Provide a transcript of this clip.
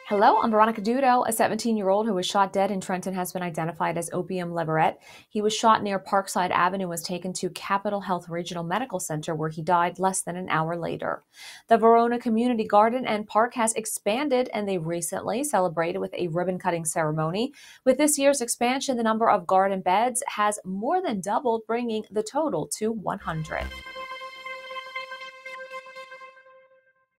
Hello, I'm Veronica Dudo. A 17-year-old who was shot dead in Trenton has been identified as Opium Leverett. He was shot near Parkside Avenue and was taken to Capital Health Regional Medical Center, where he died less than an hour later. The Verona Community Garden and Park has expanded, and they recently celebrated with a ribbon-cutting ceremony. With this year's expansion, the number of garden beds has more than doubled, bringing the total to 100.